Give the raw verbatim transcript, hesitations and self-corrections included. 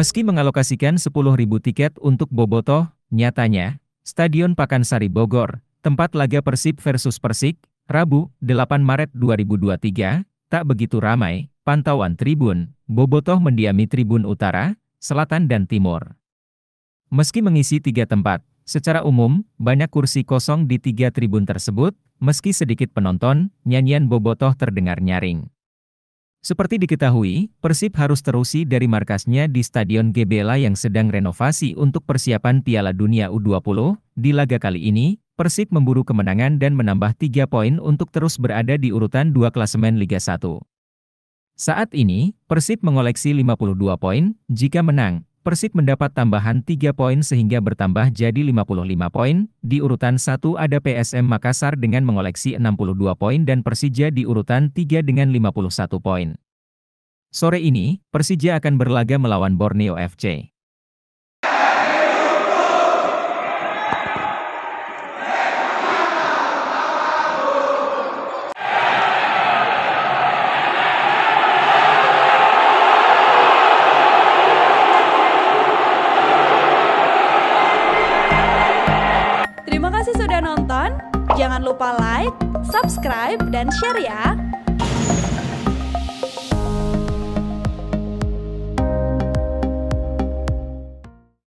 Meski mengalokasikan sepuluh ribu tiket untuk Bobotoh, nyatanya, Stadion Pakansari Bogor, tempat laga Persib versus Persik, Rabu, delapan Maret dua ribu dua puluh tiga, tak begitu ramai. Pantauan tribun, Bobotoh mendiami tribun utara, selatan dan timur. Meski mengisi tiga tempat, secara umum, banyak kursi kosong di tiga tribun tersebut, meski sedikit penonton, nyanyian Bobotoh terdengar nyaring. Seperti diketahui, Persib harus terusi dari markasnya di Stadion Gebela yang sedang renovasi untuk persiapan Piala Dunia U dua puluh. Di laga kali ini, Persib memburu kemenangan dan menambah tiga poin untuk terus berada di urutan dua klasemen Liga satu. Saat ini, Persib mengoleksi lima puluh dua poin. Jika menang, Persib mendapat tambahan tiga poin sehingga bertambah jadi lima puluh lima poin. Di urutan satu ada P S M Makassar dengan mengoleksi enam puluh dua poin dan Persija di urutan tiga dengan lima puluh satu poin. Sore ini, Persija akan berlaga melawan Borneo F C. Terima kasih sudah nonton, jangan lupa like, subscribe, dan share ya!